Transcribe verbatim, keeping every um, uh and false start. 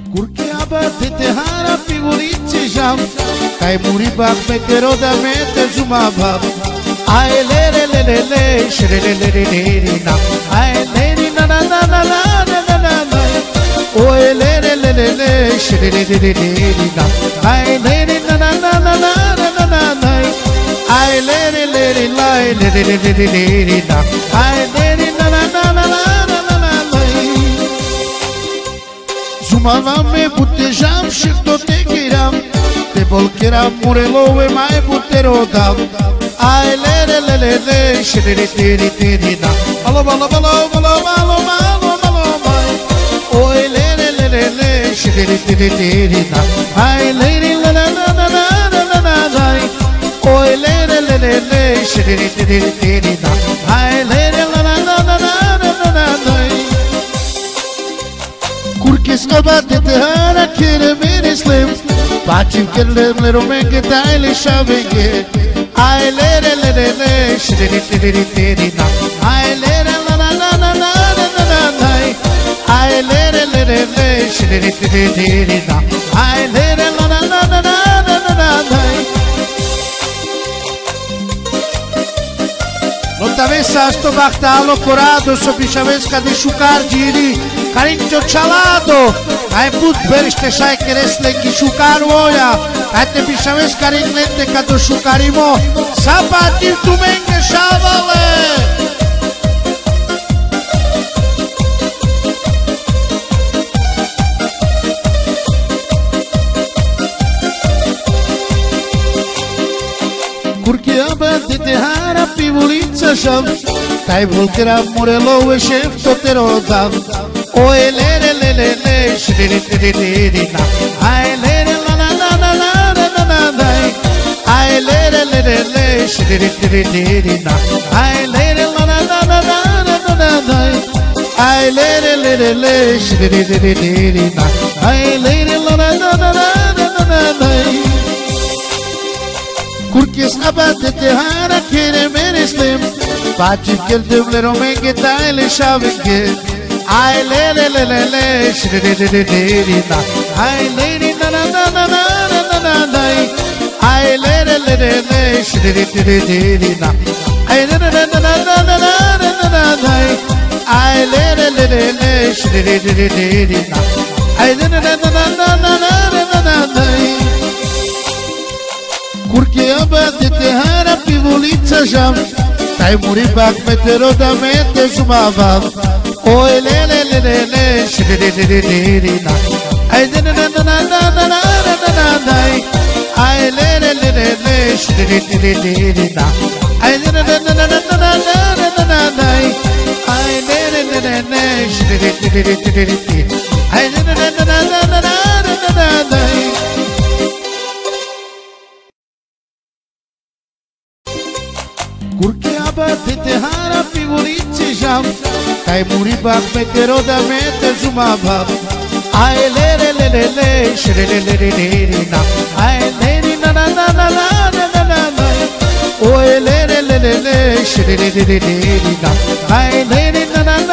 Curcheaba de tehara pigulice jam Kai muri bak me keroda me te jumaba Ai le le le le le shre le le le le na Ai le ni na na na na na na na na na Oi le le le le le shre le le le le na Ai le ni na na na na na na na na Ai le le le le la le le le le le na Ai le ni na na na na na Jumava me butejam și tot te chiram Te bolcheram murelou e mai buterodam Ai le le le le le și le le le le le da Alo alo alo alo alo alo alo mai Oi le le le le le și le le le le le da Ai le le le le le le le le le le Oi le le le le le și le le le le le da Ai le le le le le le le le Curche scăbate de hara kere mere slem Pacim kerle le romenge daile shavenge Ai le le le le le shri ri ri ri ri ri na Ai le le la la la la la la la la Ai le le le le le shri ri ri ri ri na Ai le le la la la la la la la Non t'avesse sto battalo corado so pisavesca di shucar giri Carincio cialato Ai put beriste sai che resle chi shucar oia Ai te pisavesca ringlente cato shucarimo Sapati tu menge shavale Curcheaba de tehara pivulița jam Tai volkera murelou e șef tot erodam Oi le le le le le și le le le le le na Ai le le la la la la la la la la la Ai le le le le le și le le le le le na Ai le le la la la la la la la la Ai le le le le le și le le le le le na Ai le le la la la la la la la Curche scăbate de hara kere mere slem Pacim kerle le romenge daile shavenge Ai le le le le le shri le le le le na Ai le ni na na na na na na na na Ai le le le le le shri le le le le na Ai le le le na na na na na na na Ai le le le le le shri le le le le na Ai le le le na na na na na na na Curcheaba de tehara pivulița jam Tai muri bak me te roda me te jumava Oi le le le le le și le le le le le na Ai le le le na na na na na na na Ai le le le le le și le le le le le na Ai le le le na na na na na na na Ai le le le le le și le le le le le le Ai le le le na na na na na na Curcheaba de tehara pigulice jam Kai muri bak me keroda me te jumaba Ai le le le le le shre le le le le na Ai le ni na na na na na na na na Oi le le le le le shre le le le le na Ai le ni na na